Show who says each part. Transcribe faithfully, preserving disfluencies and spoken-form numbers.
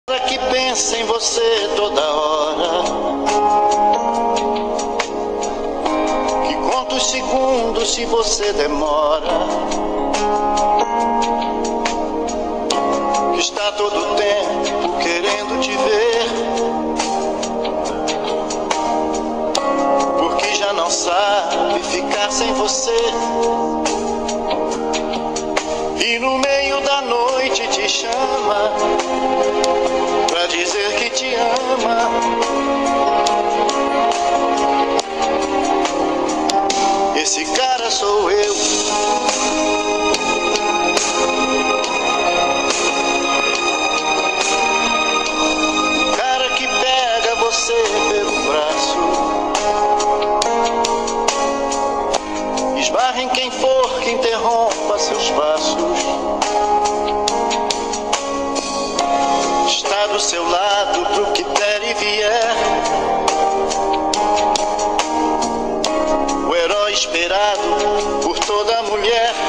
Speaker 1: Que pensa em você toda hora, que conta os segundos se você demora, que está todo o tempo querendo te ver, porque já não sabe ficar sem você, e no meio da noite te chama pra dizer que te ama. Esse cara sou eu. Cara que pega você pelo braço, esbarra em quem for que interrompa seus passos, está do seu lado pro que der e vier, o herói esperado por toda mulher.